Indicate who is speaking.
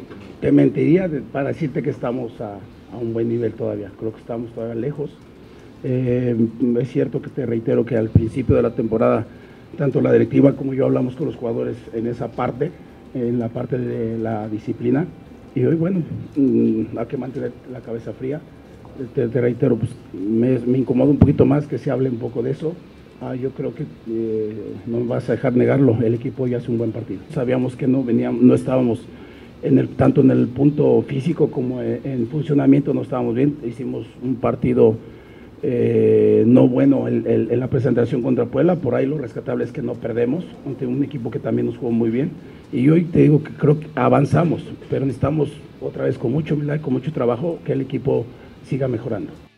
Speaker 1: te mentiría para decirte que estamos a un buen nivel todavía. Creo que estamos todavía lejos. Es cierto que te reitero que al principio de la temporada, tanto la directiva como yo hablamos con los jugadores en esa parte, en la parte de la disciplina, y hoy, bueno, hay que mantener la cabeza fría. Te reitero, pues me incomoda un poquito más que se hable un poco de eso. Yo creo que no me vas a dejar negarlo, el equipo ya hace un buen partido. Sabíamos que no estábamos tanto en el punto físico como en funcionamiento, no estábamos bien. Hicimos un partido no bueno en la presentación contra Puebla. Por ahí lo rescatable es que no perdemos ante un equipo que también nos jugó muy bien, y hoy te digo que creo que avanzamos, pero necesitamos otra vez con mucha humildad, con mucho trabajo, que el equipo siga mejorando.